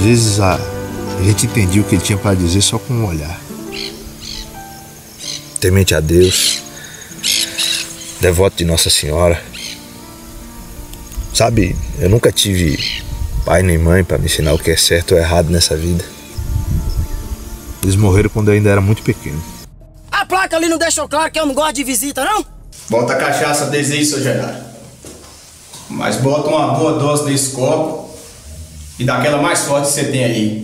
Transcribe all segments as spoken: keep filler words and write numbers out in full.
vezes a, a gente entendia o que ele tinha para dizer só com um olhar. Temente a Deus, devoto de Nossa Senhora. Sabe, eu nunca tive pai nem mãe para me ensinar o que é certo ou errado nessa vida. Eles morreram quando eu ainda era muito pequeno. A placa ali não deixou claro que eu não gosto de visita, não? Bota a cachaça desde aí, seu Gerardo. Mas bota uma boa dose nesse copo e daquela mais forte que você tem aí.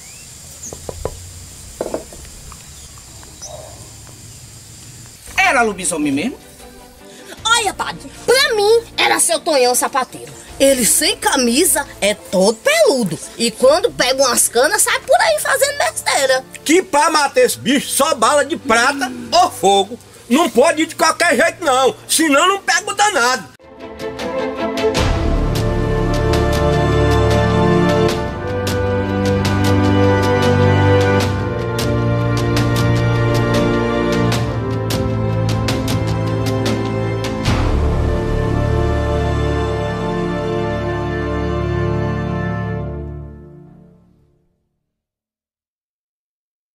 Era lobisomem mesmo? Olha, padre, pra mim era seu Tonhão sapateiro. Ele sem camisa é todo peludo. E quando pega umas canas, sai por aí fazendo besteira. Que pra matar esse bicho, só bala de prata ou fogo. Não pode ir de qualquer jeito não, senão não pega o danado.